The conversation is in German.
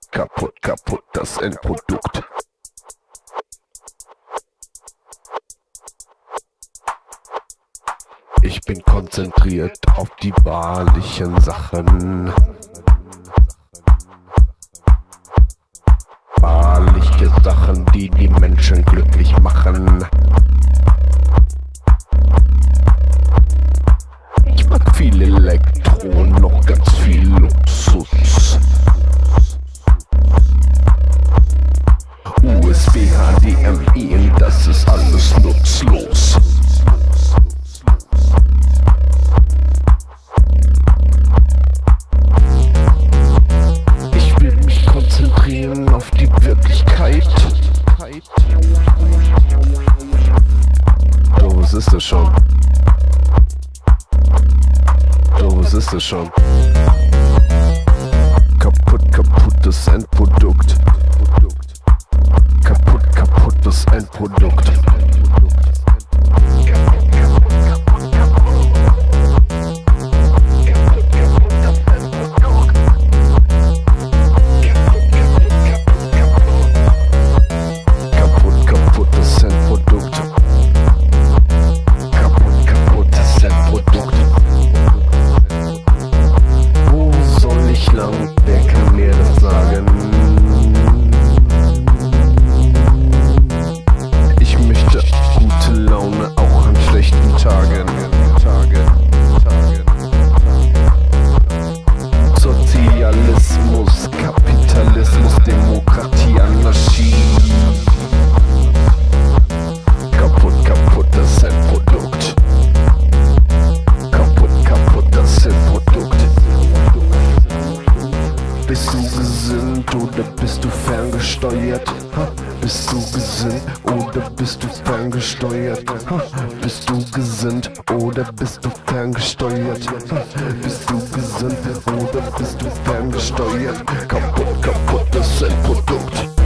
kaputt, kaputt, das Endprodukt. Ich bin konzentriert auf die wahrlichen Sachen. Wahrliche Sachen, die die Menschen glücklich machen. Ich mag viel Elektro, noch ganz viel Luxus. USB, HDMI, das ist alles nutzlos. Ich will mich konzentrieren auf die Wirklichkeit. So, was ist das schon? So, was ist das schon? Kaputt, kaputtes Endprodukt. Kaputt, kaputtes Endprodukt. Kaputt, kaputtes Endprodukt. Kaputt, kaputtes Endprodukt. Wo soll ich lang? Wer kann mir das sagen? Ich möchte gute Laune auch an schlechten Tagen. Sozialismus, Kapitalismus, Demokratie, Anarchie. Kaputt, kaputt, das Endprodukt. Kaputt, kaputt, das Endprodukt. Bist du gesinnt oder bist du ferngesteuert? Ha? Bist du gesinnt oder bist du ferngesteuert? Ha? Bist du gesinnt oder bist du ferngesteuert? Ha? Bist du gesinnt oder bist du ferngesteuert? Kaputt, kaputt, das Endprodukt.